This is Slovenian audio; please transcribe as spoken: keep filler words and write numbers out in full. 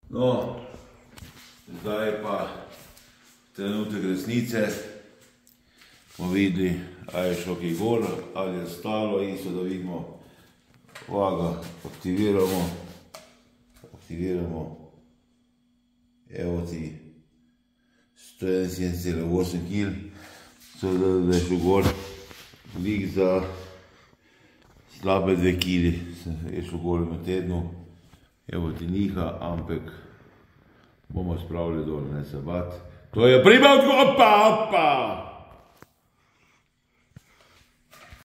No, zdaj pa trenutek resnice. Bomo videli, ali je šlo kaj gor, ali je stalo isto, da vidimo. Vaga aktiviramo. Aktiviramo. Evo ti sto enainsedemdeset cela osem kil. Seveda, da je šlo gor. Lik za slabe dve kili je šlo gor v tednu. Evo ti niha, ampak bomo spravili dol, ne se bat. To je pribavko, opa, opa!